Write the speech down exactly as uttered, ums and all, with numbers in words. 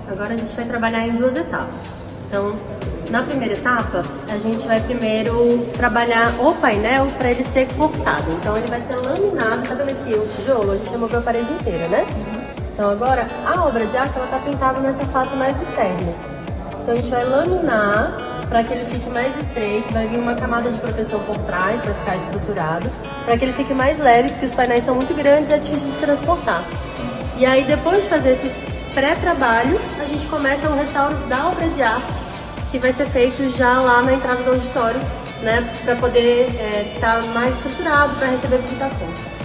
Agora a gente vai trabalhar em duas etapas. Então, na primeira etapa, a gente vai primeiro trabalhar o painel para ele ser cortado. Então ele vai ser laminado, tá vendo aqui o tijolo? A gente removeu a parede inteira, né? Então agora, a obra de arte, ela tá pintada nessa face mais externa. Então a gente vai laminar para que ele fique mais estreito, vai vir uma camada de proteção por trás para ficar estruturado, para que ele fique mais leve, porque os painéis são muito grandes e é difícil de transportar. E aí depois de fazer esse pré-trabalho, a gente começa um restauro da obra de arte, que vai ser feito já lá na entrada do auditório, né, para poder estar é, tá mais estruturado para receber visitação.